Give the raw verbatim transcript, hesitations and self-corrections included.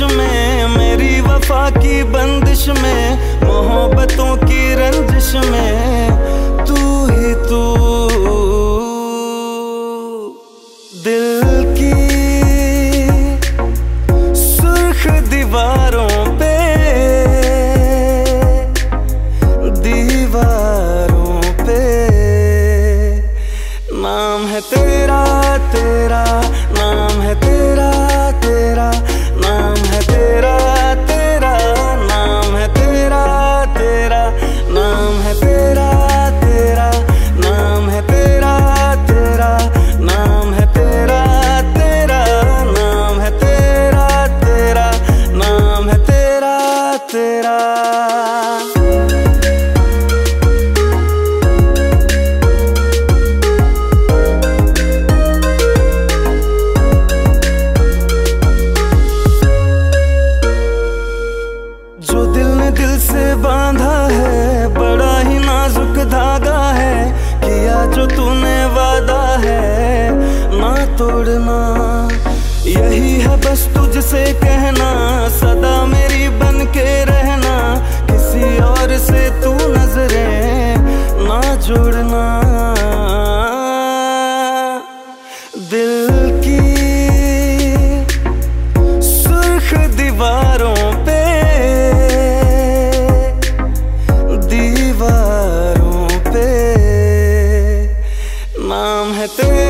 में, मेरी वफा की बंदिश में, मोहब्बतों की रंजिश में तू ही तू। दिल की सुर्ख दीवारों पे, दीवारों पे नाम है तेरा तेरा, नाम है तेरा तेरा, नाम है तेरा तेरा, नाम है तेरा तेरा, नाम है तेरा तेरा, नाम है तेरा तेरा, नाम है तेरा तेरा, नाम है तेरा तेरा, नाम है तेरा तेरा। दिल से बांधा है बड़ा ही नाजुक धागा है, किया जो तूने वादा है ना तोड़ना। यही है बस तुझसे कहना, सदा मेरी बन के रहना, किसी और से तू नजरें ना जोड़ना। दिल की सुर्ख दीवारों पे, दीवारों पे नाम है तेरा।